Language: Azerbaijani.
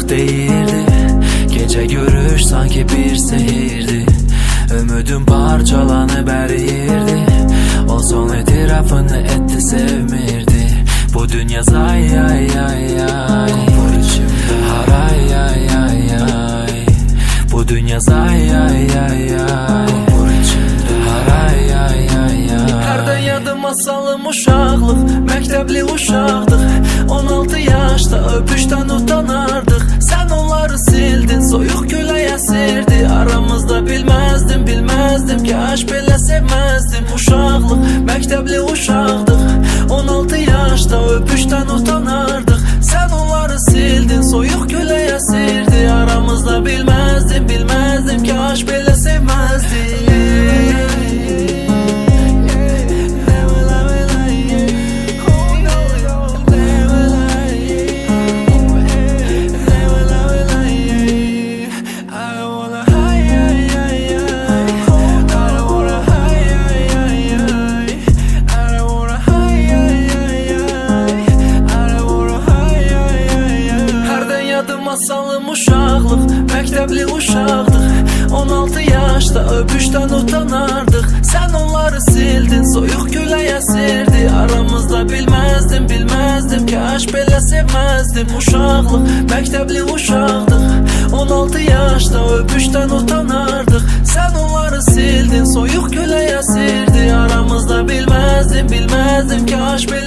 artık değildi. Gece görüş sanki bir sehirdi. Ümidim parçalanıp eriyirdi. O son itirafını etti, sevmirdi. Bu dünya ay ay ay ay, haray ay ay ay. Bu dünya ay ay ay ay, haray ay ay ay. Hərdən yadıma salım uşaqlıq, məktəbli uşaqdıq. 16 yaşda öpüşdən utanardıq. Sən onları sildin, soyuq külək əsirdi. Aramızda bilməzdim ki aşk belə sevməzdim. Uşaqlıq, məktəbli uşaqdıq. 16 yaşda öpüşdən utanardıq. Sən onları sildin, soyuq külək əsirdi. Aramızda bilməzdim ki aşk belə sevməzdim. Salım uşaqlıq, məktəbli uşaqdıq. 16 yaşda öpüşdən utanardıq. Sən onları sildin, soyuq külək əsirdi. Aramızda bilməzdim ki aşk belə sevməzdim. Uşaqlıq, məktəbli uşaqdıq. 16 yaşda öpüşdən utanardıq. Sən onları sildin, soyuq külək əsirdi. Aramızda bilməzdim ki aşk belə